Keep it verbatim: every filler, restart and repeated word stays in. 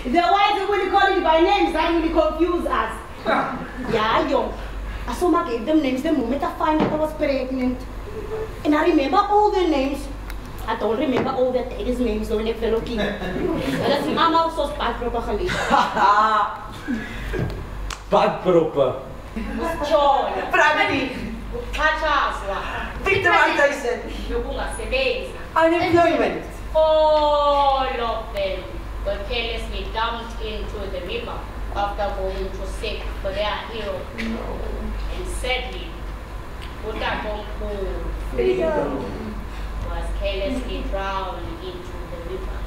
The ones who will call it by names that really confuse us. Yeah, yo. I saw I gave them names the moment I found out I was pregnant. And I remember all their names. I don't remember all their daddy's names though when they fell okay. That's I'm also bad proper geleerd. Bad proper. John. Family. Kachaswa. Victor Tyson. Unemployment. All of them were carelessly dumped into the river after going to seek for their hero. No. And sadly, Utatompu was carelessly drowned into the river.